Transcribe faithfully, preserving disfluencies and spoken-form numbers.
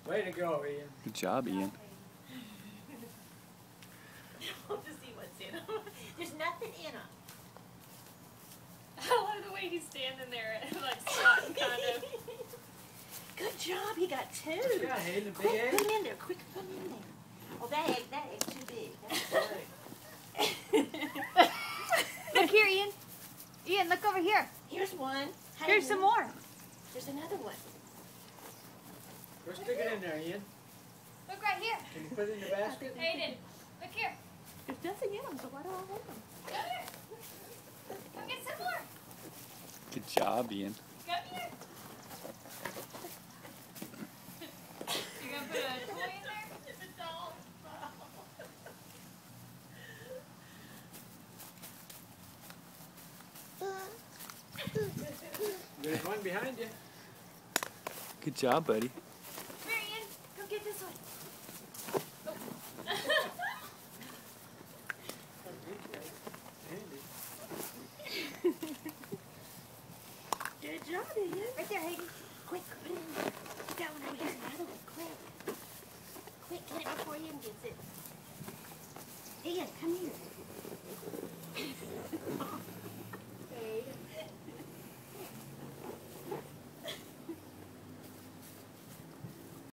Way to go, Ian. Good job, Ian. We'll just see what's in them. There's nothing in them. I love the way he's standing there, like squatting, kind of. Good job, he got two. Yeah, Hayden, a big Quick, egg. put them in there. Quick, put them in there. Oh, that egg, that egg's too big. That's right. Look here, Ian. Ian, look over here. Here's one. Here's Hayden. some more. There's another one. Go stick it in there, Ian. Look right here. Can you put it in the basket? Hayden, look here. There's nothing in them, so why do I want them? Come here. Come get some more. Good job, Ian. Come here. You gonna put a toy in there? It's a doll. There's one behind you. Good job, buddy. Come here, Ian. Go get this one. Good job, Ian. Right there, Hayden.